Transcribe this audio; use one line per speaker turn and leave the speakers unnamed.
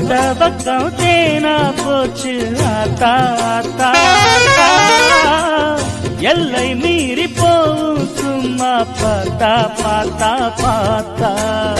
அந்த பக்கம் தேனா போச்சு ஆத்தா ஆத்தா எல்லை மீறி போவும் சும்மா பார்த்தா பார்த்தா பார்த்தா